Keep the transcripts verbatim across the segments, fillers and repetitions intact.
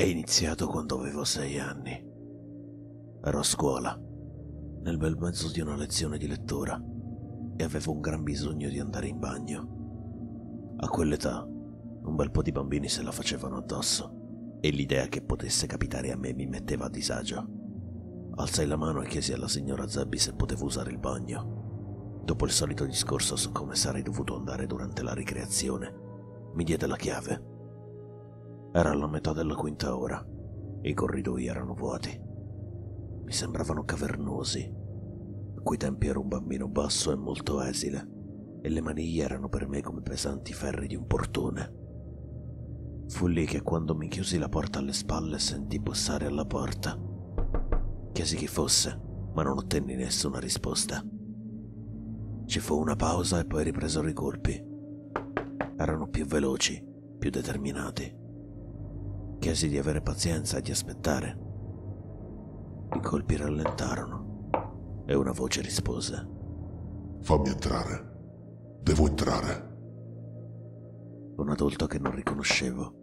È iniziato quando avevo sei anni. Ero a scuola, nel bel mezzo di una lezione di lettura, e avevo un gran bisogno di andare in bagno. A quell'età, un bel po' di bambini se la facevano addosso, e l'idea che potesse capitare a me mi metteva a disagio. Alzai la mano e chiesi alla signora Zebby se potevo usare il bagno. Dopo il solito discorso su come sarei dovuto andare durante la ricreazione, mi diede la chiave. Era alla metà della quinta ora e i corridoi erano vuoti. Mi sembravano cavernosi. A quei tempi ero un bambino basso e molto esile, e le maniglie erano per me come pesanti ferri di un portone. Fu lì che, quando mi chiusi la porta alle spalle, sentii bussare alla porta. Chiesi chi fosse, ma non ottenni nessuna risposta. Ci fu una pausa e poi ripresero i colpi. Erano più veloci, più determinati. Chiesi di avere pazienza e di aspettare. I colpi rallentarono e una voce rispose: «Fammi entrare. Devo entrare». Un adulto che non riconoscevo.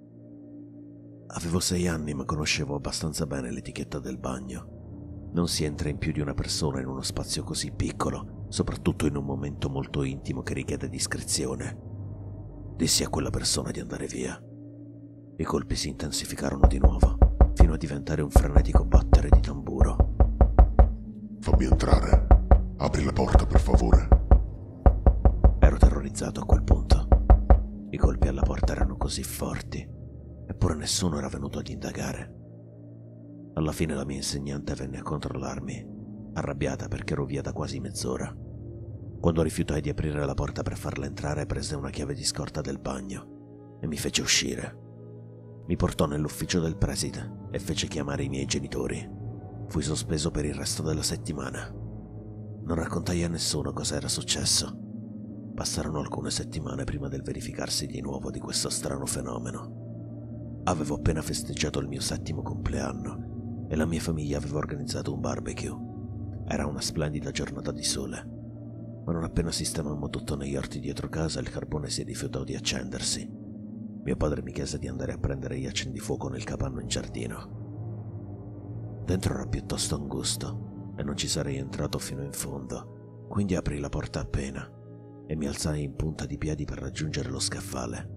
Avevo sei anni, ma conoscevo abbastanza bene l'etichetta del bagno. Non si entra in più di una persona in uno spazio così piccolo, soprattutto in un momento molto intimo che richiede discrezione. Dissi a quella persona di andare via. I colpi si intensificarono di nuovo, fino a diventare un frenetico battere di tamburo. «Fammi entrare. Apri la porta, per favore». Ero terrorizzato a quel punto. I colpi alla porta erano così forti, eppure nessuno era venuto ad indagare. Alla fine la mia insegnante venne a controllarmi, arrabbiata perché ero via da quasi mezz'ora. Quando rifiutai di aprire la porta per farla entrare, prese una chiave di scorta del bagno e mi fece uscire. Mi portò nell'ufficio del preside e fece chiamare i miei genitori. Fui sospeso per il resto della settimana. Non raccontai a nessuno cosa era successo. Passarono alcune settimane prima del verificarsi di nuovo di questo strano fenomeno. Avevo appena festeggiato il mio settimo compleanno e la mia famiglia aveva organizzato un barbecue. Era una splendida giornata di sole, ma non appena sistemammo tutto negli orti dietro casa, il carbone si rifiutò di accendersi. Mio padre mi chiese di andare a prendere gli accendifuoco nel capanno in giardino. Dentro era piuttosto angusto e non ci sarei entrato fino in fondo, quindi aprì la porta appena e mi alzai in punta di piedi per raggiungere lo scaffale.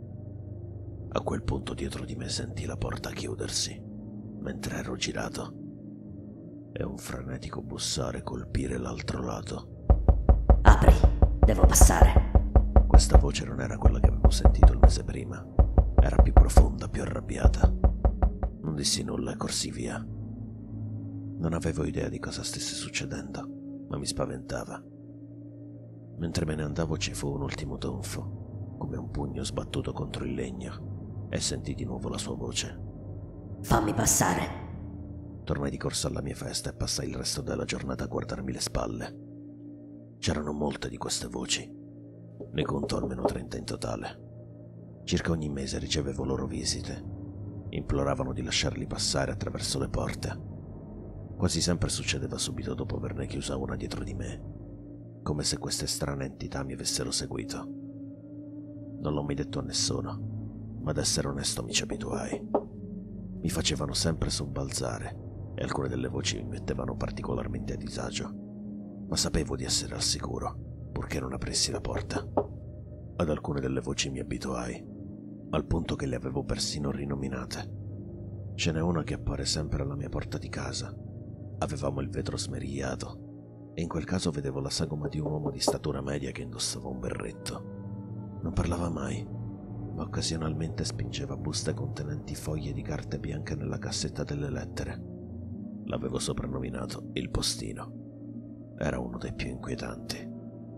A quel punto dietro di me sentii la porta chiudersi, mentre ero girato, e un frenetico bussare colpire l'altro lato. «Apri, devo passare». Questa voce non era quella che avevo sentito il mese prima. Era più profonda, più arrabbiata. Non dissi nulla e corsi via. Non avevo idea di cosa stesse succedendo, ma mi spaventava. Mentre me ne andavo ci fu un ultimo tonfo, come un pugno sbattuto contro il legno, e sentii di nuovo la sua voce. «Fammi passare». Tornai di corsa alla mia festa e passai il resto della giornata a guardarmi le spalle. C'erano molte di queste voci. Ne conto almeno trenta in totale. Circa ogni mese ricevevo loro visite. Imploravano di lasciarli passare attraverso le porte. Quasi sempre succedeva subito dopo averne chiusa una dietro di me, come se queste strane entità mi avessero seguito. Non l'ho mai detto a nessuno, ma ad essere onesto mi ci abituai. Mi facevano sempre sobbalzare e alcune delle voci mi mettevano particolarmente a disagio, ma sapevo di essere al sicuro, purché non apressi la porta. Ad alcune delle voci mi abituai, al punto che le avevo persino rinominate. Ce n'è una che appare sempre alla mia porta di casa. Avevamo il vetro smerigliato, e in quel caso vedevo la sagoma di un uomo di statura media che indossava un berretto. Non parlava mai, ma occasionalmente spingeva buste contenenti foglie di carte bianche nella cassetta delle lettere. L'avevo soprannominato il postino. Era uno dei più inquietanti.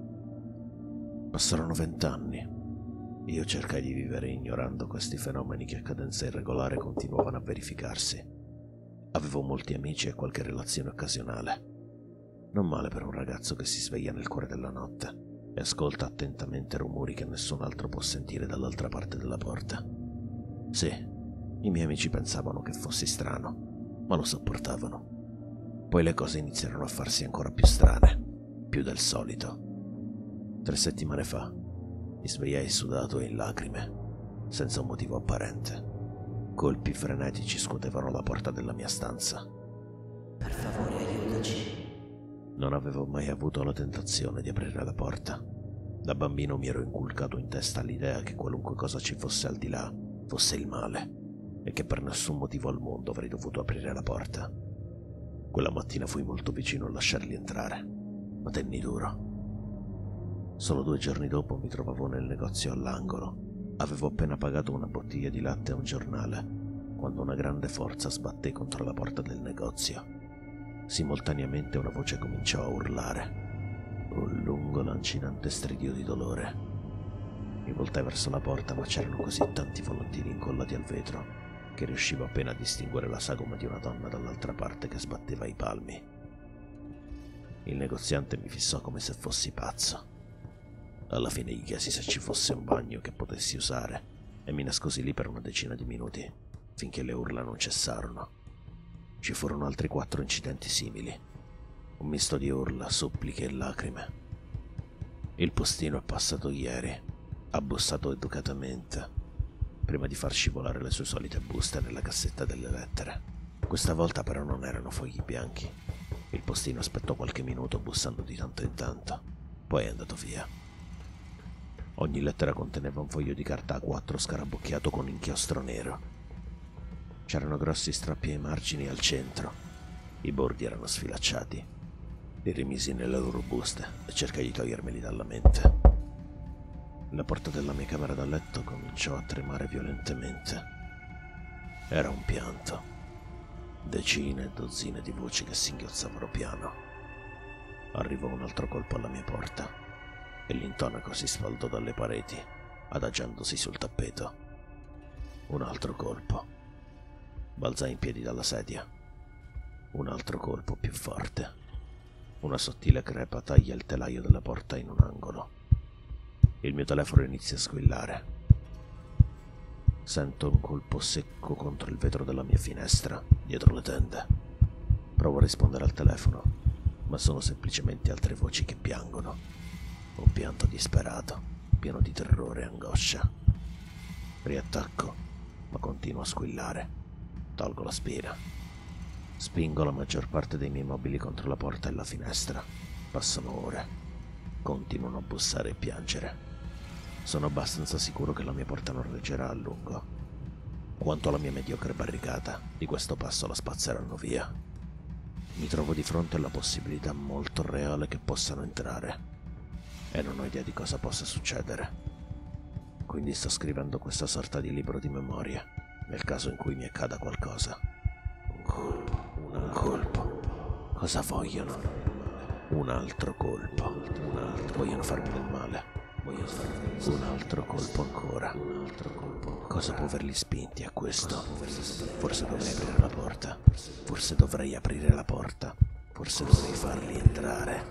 Passarono vent'anni. Io cercai di vivere ignorando questi fenomeni che a cadenza irregolare continuavano a verificarsi. Avevo molti amici e qualche relazione occasionale. Non male per un ragazzo che si sveglia nel cuore della notte e ascolta attentamente rumori che nessun altro può sentire dall'altra parte della porta. Sì, i miei amici pensavano che fossi strano, ma lo sopportavano. Poi le cose iniziarono a farsi ancora più strane, più del solito. Tre settimane fa mi svegliai sudato e in lacrime, senza un motivo apparente. Colpi frenetici scuotevano la porta della mia stanza. Per favore, aiutaci. Non avevo mai avuto la tentazione di aprire la porta. Da bambino mi ero inculcato in testa l'idea che qualunque cosa ci fosse al di là fosse il male e che per nessun motivo al mondo avrei dovuto aprire la porta. Quella mattina fui molto vicino a lasciarli entrare, ma tenni duro. Solo due giorni dopo mi trovavo nel negozio all'angolo. Avevo appena pagato una bottiglia di latte e un giornale, quando una grande forza sbatté contro la porta del negozio. Simultaneamente una voce cominciò a urlare, un lungo lancinante stridio di dolore. Mi voltai verso la porta, ma c'erano così tanti volantini incollati al vetro che riuscivo appena a distinguere la sagoma di una donna dall'altra parte che sbatteva i palmi. Il negoziante mi fissò come se fossi pazzo. Alla fine gli chiesi se ci fosse un bagno che potessi usare e mi nascosi lì per una decina di minuti, finché le urla non cessarono. Ci furono altri quattro incidenti simili, un misto di urla, suppliche e lacrime. Il postino è passato ieri, ha bussato educatamente, prima di far scivolare le sue solite buste nella cassetta delle lettere. Questa volta però non erano fogli bianchi. Il postino aspettò qualche minuto bussando di tanto in tanto, poi è andato via. Ogni lettera conteneva un foglio di carta A quattro scarabocchiato con inchiostro nero. C'erano grossi strappi ai margini al centro. I bordi erano sfilacciati. Li rimisi nelle loro buste e cercai di togliermeli dalla mente. La porta della mia camera da letto cominciò a tremare violentemente. Era un pianto. Decine e dozzine di voci che singhiozzavano piano. Arrivò un altro colpo alla mia porta e l'intonaco si sfaldò dalle pareti, adagiandosi sul tappeto. Un altro colpo. Balzai in piedi dalla sedia. Un altro colpo più forte. Una sottile crepa taglia il telaio della porta in un angolo. Il mio telefono inizia a squillare. Sento un colpo secco contro il vetro della mia finestra, dietro le tende. Provo a rispondere al telefono, ma sono semplicemente altre voci che piangono. Un pianto disperato, pieno di terrore e angoscia. Riattacco, ma continuo a squillare. Tolgo la spina. Spingo la maggior parte dei miei mobili contro la porta e la finestra. Passano ore. Continuano a bussare e piangere. Sono abbastanza sicuro che la mia porta non reggerà a lungo. Quanto alla mia mediocre barricata, di questo passo la spazzeranno via. Mi trovo di fronte alla possibilità molto reale che possano entrare, e non ho idea di cosa possa succedere. Quindi sto scrivendo questa sorta di libro di memoria, nel caso in cui mi accada qualcosa. Un colpo, un colpo. Cosa vogliono? Un altro colpo. Un altro. Vogliono farmi del male. Un altro colpo ancora. Cosa può averli spinti a questo? Forse dovrei aprire la porta. Forse dovrei aprire la porta. Forse dovrei farli entrare.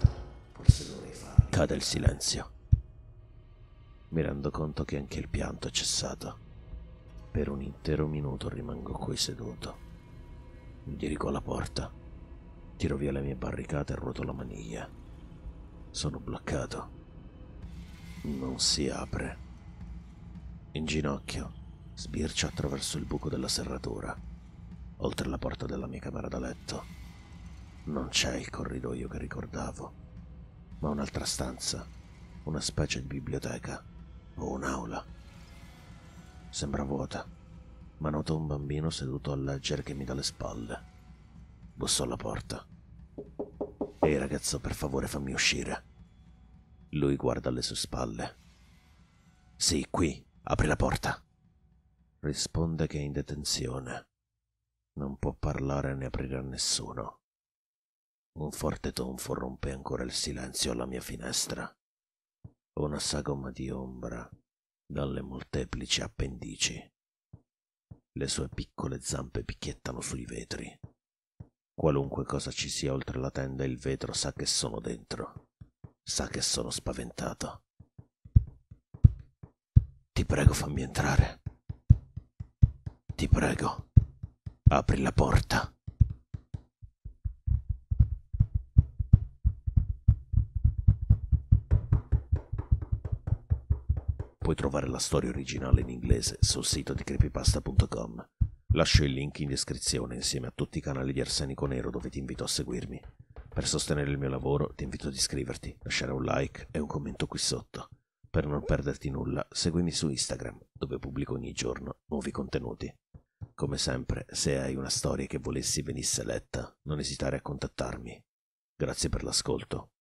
Cade il silenzio. Mi rendo conto che anche il pianto è cessato. Per un intero minuto rimango qui seduto. Mi dirigo alla porta. Tiro via le mie barricate e ruoto la maniglia. Sono bloccato. Non si apre. In ginocchio, sbircio attraverso il buco della serratura, oltre la porta della mia camera da letto. Non c'è il corridoio che ricordavo, ma un'altra stanza, una specie di biblioteca o un'aula. Sembra vuota, ma noto un bambino seduto a leggere che mi dà le spalle. Busso alla porta. Ehi ragazzo, per favore fammi uscire. Lui guarda alle sue spalle. Sì, qui, apri la porta. Risponde che è in detenzione. Non può parlare né aprire a nessuno. Un forte tonfo rompe ancora il silenzio alla mia finestra. Una sagoma di ombra dalle molteplici appendici. Le sue piccole zampe picchiettano sui vetri. Qualunque cosa ci sia oltre la tenda e il vetro sa che sono dentro. Sa che sono spaventato. Ti prego, fammi entrare. Ti prego, apri la porta. Puoi trovare la storia originale in inglese sul sito di creepypasta punto com Lascio il link in descrizione insieme a tutti i canali di Arsenico Nero dove ti invito a seguirmi. Per sostenere il mio lavoro ti invito ad iscriverti, lasciare un like e un commento qui sotto. Per non perderti nulla, seguimi su Instagram, dove pubblico ogni giorno nuovi contenuti. Come sempre, se hai una storia che volessi venisse letta, non esitare a contattarmi. Grazie per l'ascolto.